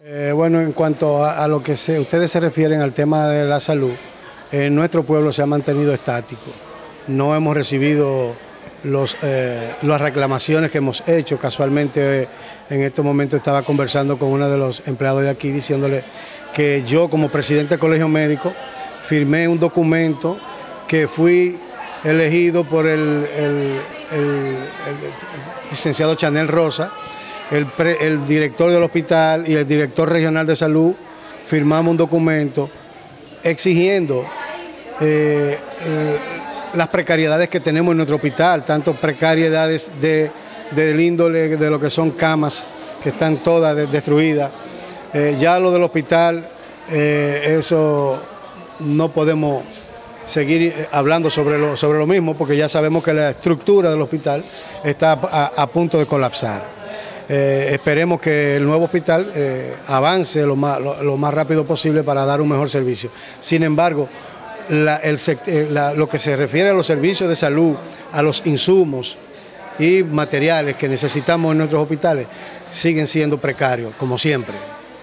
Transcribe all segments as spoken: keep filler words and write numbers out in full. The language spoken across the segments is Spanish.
Eh, bueno, en cuanto a, a lo que se, ustedes se refieren al tema de la salud, en nuestro pueblo se ha mantenido estático. No hemos recibido los, eh, las reclamaciones que hemos hecho. Casualmente, eh, en estos momentos estaba conversando con uno de los empleados de aquí diciéndole que yo, como presidente del Colegio Médico, firmé un documento que fui elegido por el, el, el, el, el licenciado Chanel Rosa, el, pre, el director del hospital y el director regional de salud. Firmamos un documento exigiendo eh, eh, las precariedades que tenemos en nuestro hospital, tanto precariedades de, del índole de lo que son camas, que están todas de, destruidas. Eh, ya lo del hospital, eh, eso no podemos seguir hablando sobre lo, sobre lo mismo, porque ya sabemos que la estructura del hospital está a, a punto de colapsar. Eh, esperemos que el nuevo hospital eh, avance lo más, lo, lo más rápido posible para dar un mejor servicio. Sin embargo, la, el, la, lo que se refiere a los servicios de salud, a los insumos y materiales que necesitamos en nuestros hospitales, siguen siendo precarios, como siempre.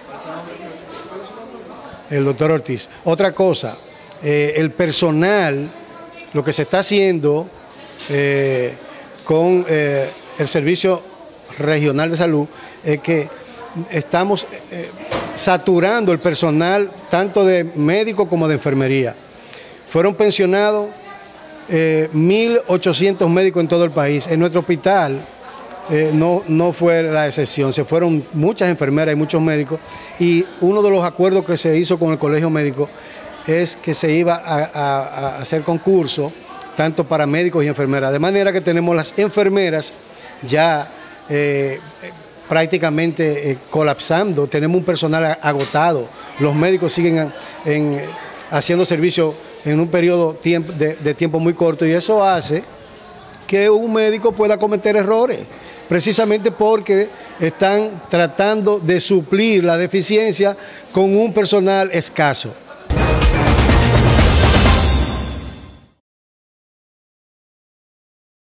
El doctor Ortiz. Otra cosa, eh, el personal, lo que se está haciendo eh, con eh, el servicio regional de salud, es que estamos eh, saturando el personal tanto de médico como de enfermería. Fueron pensionados eh, mil ochocientos médicos en todo el país. En nuestro hospital eh, no, no fue la excepción, se fueron muchas enfermeras y muchos médicos, y uno de los acuerdos que se hizo con el Colegio Médico es que se iba a, a, a hacer concurso tanto para médicos y enfermeras, de manera que tenemos las enfermeras ya Eh, prácticamente eh, colapsando, tenemos un personal agotado, los médicos siguen en, en, haciendo servicio en un periodo tiempo, de, de tiempo muy corto, y eso hace que un médico pueda cometer errores, precisamente porque están tratando de suplir la deficiencia con un personal escaso.